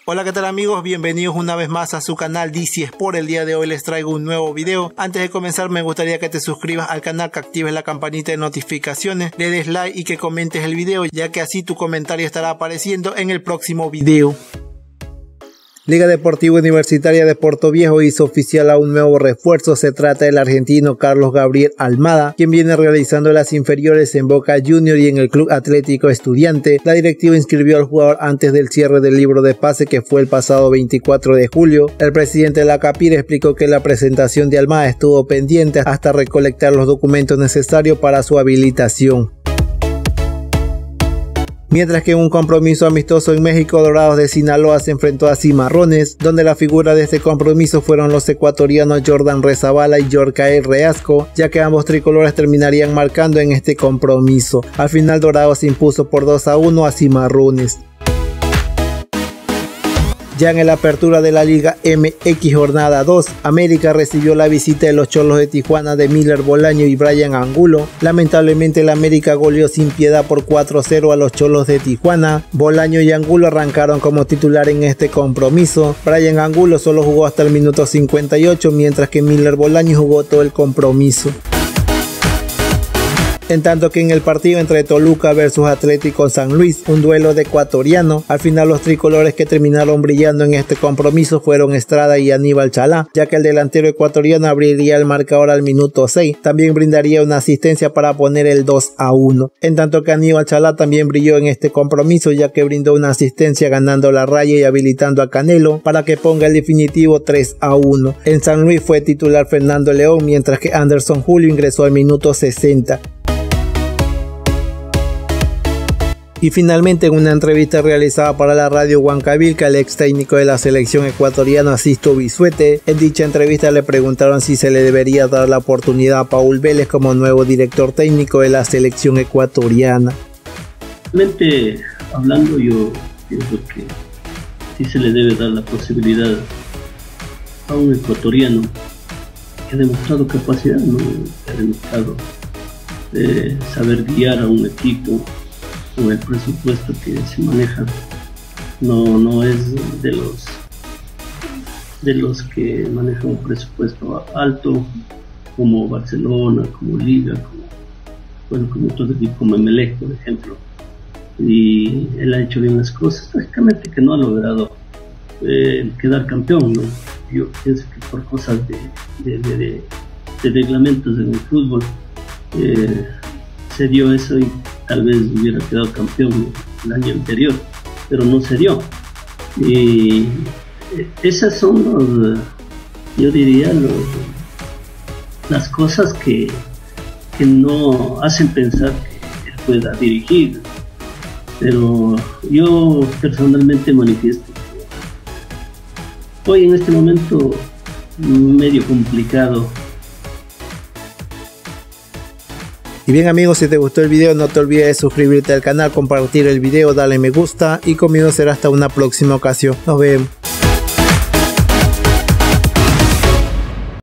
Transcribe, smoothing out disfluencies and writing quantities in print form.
Hola, ¿qué tal amigos? Bienvenidos una vez más a su canal DC Sport. El día de hoy les traigo un nuevo video. Antes de comenzar me gustaría que te suscribas al canal, que actives la campanita de notificaciones, le des like y que comentes el video, ya que así tu comentario estará apareciendo en el próximo video. Liga Deportiva Universitaria de Portoviejo hizo oficial a un nuevo refuerzo. Se trata del argentino Carlos Gabriel Almada, quien viene realizando las inferiores en Boca Juniors y en el Club Atlético Estudiante. La directiva inscribió al jugador antes del cierre del libro de pase, que fue el pasado 24 de julio. El presidente de la Capira explicó que la presentación de Almada estuvo pendiente hasta recolectar los documentos necesarios para su habilitación. Mientras que en un compromiso amistoso en México, Dorados de Sinaloa se enfrentó a Cimarrones, donde la figura de este compromiso fueron los ecuatorianos Jordan Rezabala y Yorcael Reasco, ya que ambos tricolores terminarían marcando en este compromiso. Al final Dorados se impuso por 2-1 a Cimarrones. Ya en la apertura de la Liga MX jornada 2, América recibió la visita de los Cholos de Tijuana de Miller Bolaño y Brian Angulo. Lamentablemente el América goleó sin piedad por 4-0 a los Cholos de Tijuana. Bolaño y Angulo arrancaron como titular en este compromiso. Brian Angulo solo jugó hasta el minuto 58, mientras que Miller Bolaño jugó todo el compromiso. En tanto que en el partido entre Toluca versus Atlético San Luis, un duelo de ecuatoriano, al final los tricolores que terminaron brillando en este compromiso fueron Estrada y Aníbal Chalá, ya que el delantero ecuatoriano abriría el marcador al minuto 6, también brindaría una asistencia para poner el 2-1, en tanto que Aníbal Chalá también brilló en este compromiso, ya que brindó una asistencia ganando la raya y habilitando a Canelo para que ponga el definitivo 3-1. En San Luis fue titular Fernando León, mientras que Anderson Julio ingresó al minuto 60. Y finalmente, en una entrevista realizada para la radio Huancavilca, el ex técnico de la selección ecuatoriana Sisto Bisuete, en dicha entrevista le preguntaron si se le debería dar la oportunidad a Paul Vélez como nuevo director técnico de la selección ecuatoriana. Realmente hablando, yo pienso que sí se le debe dar la posibilidad a un ecuatoriano que ha demostrado capacidad, ¿no? Que ha demostrado saber guiar a un equipo con el presupuesto que se maneja. No es de los que manejan un presupuesto alto como Barcelona, como Liga, como otro equipo, como Emelec, por ejemplo. Y él ha hecho bien las cosas, lógicamente que no ha logrado quedar campeón, ¿no? Yo pienso que por cosas de reglamentos en el fútbol se dio eso y tal vez hubiera quedado campeón el año anterior, pero no se dio. Y esas son yo diría las cosas que no hacen pensar que él pueda dirigir. Pero yo personalmente manifiesto que hoy en este momento medio complicado. Y bien amigos, si te gustó el video no te olvides de suscribirte al canal, compartir el video, darle me gusta y conmigo será hasta una próxima ocasión. Nos vemos.